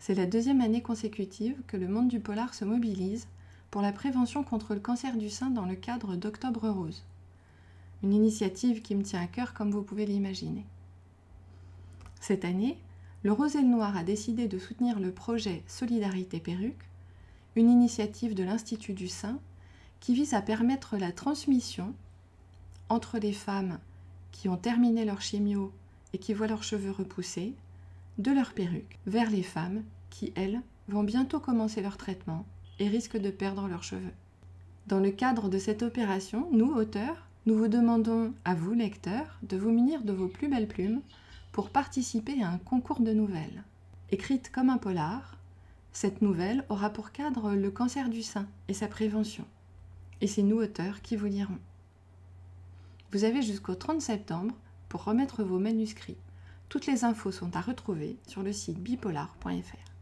C'est la deuxième année consécutive que le monde du polar se mobilise pour la prévention contre le cancer du sein dans le cadre d'Octobre Rose. Une initiative qui me tient à cœur comme vous pouvez l'imaginer. Cette année, le Rose et le Noir a décidé de soutenir le projet Solidarité Perruque, une initiative de l'Institut du sein qui vise à permettre la transmission entre les femmes qui ont terminé leur chimio et qui voient leurs cheveux repousser, de leur perruque vers les femmes qui, elles, vont bientôt commencer leur traitement et risquent de perdre leurs cheveux. Dans le cadre de cette opération, nous, auteurs, nous vous demandons à vous, lecteurs, de vous munir de vos plus belles plumes pour participer à un concours de nouvelles. Écrite comme un polar, cette nouvelle aura pour cadre le cancer du sein et sa prévention. Et c'est nous, auteurs, qui vous lirons. Vous avez jusqu'au 30 septembre pour remettre vos manuscrits. Toutes les infos sont à retrouver sur le site bipolar.fr.